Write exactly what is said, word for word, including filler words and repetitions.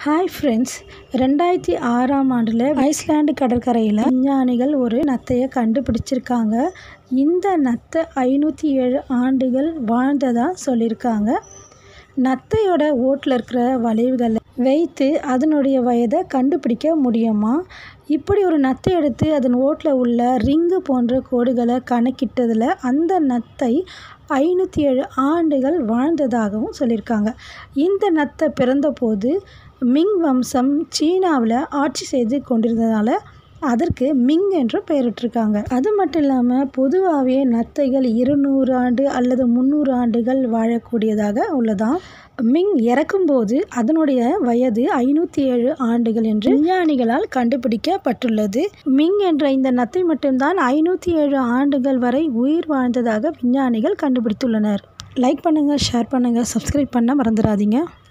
Hi friends, ரெண்டாயிரத்தி ஆறாம் ஆண்டில் ஐஸ்லாண்டு கடற்கரையில் விஞ்ஞானிகள் ஒரு நத்தையை கண்டுபிடிச்சிருக்காங்க. இந்த நத்தை ஐநூற்றி ஏழு ஆண்டுகள் வாழ்ந்ததாக சொல்லியிருக்காங்க. நத்தையோட ஓட்டில் இருக்கிற வளைவுகளை வைத்து அதனுடைய வயதை கண்டுபிடிக்க முடியுமா? இப்படி ஒரு நத்தை எடுத்து அதன் ஓட்டில் உள்ள ரிங்கு போன்ற கோடுகளை கணக்கிட்டதில் அந்த நத்தை ஐநூற்றி ஏழு ஆண்டுகள் வாழ்ந்ததாகவும் சொல்லியிருக்காங்க. இந்த நத்தை பிறந்தபோது மிங் வம்சம் சீனாவில் ஆட்சி செய்து கொண்டிருந்ததால் அதற்கு மிங் என்று பெயரிட்டிருக்காங்க. அது மட்டும் இல்லாமல் பொதுவாகவே நத்தைகள் இருநூறு ஆண்டு அல்லது முந்நூறு ஆண்டுகள் வாழக்கூடியதாக உள்ளதாம். மிங் இறக்கும்போது அதனுடைய வயது ஐநூற்றி ஏழு ஆண்டுகள் என்று விஞ்ஞானிகளால் கண்டுபிடிக்கப்பட்டுள்ளது. மிங் என்ற இந்த நத்தை மட்டும்தான் ஐநூற்றி ஏழு ஆண்டுகள் வரை உயிர் வாழ்ந்ததாக விஞ்ஞானிகள் கண்டுபிடித்துள்ளனர். லைக் பண்ணுங்கள், ஷேர் பண்ணுங்கள், சப்ஸ்கிரைப் பண்ண மறந்துடாதீங்க.